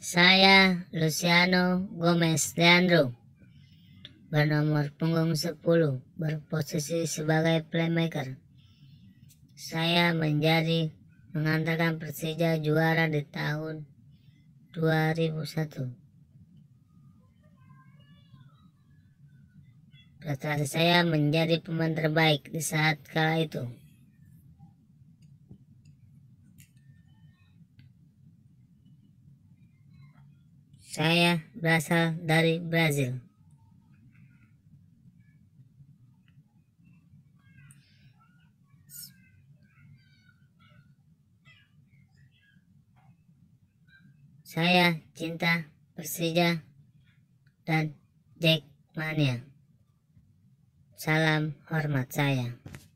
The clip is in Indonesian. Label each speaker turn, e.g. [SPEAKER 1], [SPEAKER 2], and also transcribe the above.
[SPEAKER 1] Saya Luciano Gomez Leandro, bernomor punggung 10, berposisi sebagai playmaker. Saya mengantarkan Persija juara di tahun 2001. Prestasi saya menjadi pemain terbaik di saat kala itu. Saya berasal dari Brazil. Saya cinta Persija dan Jackmania. Salam hormat saya.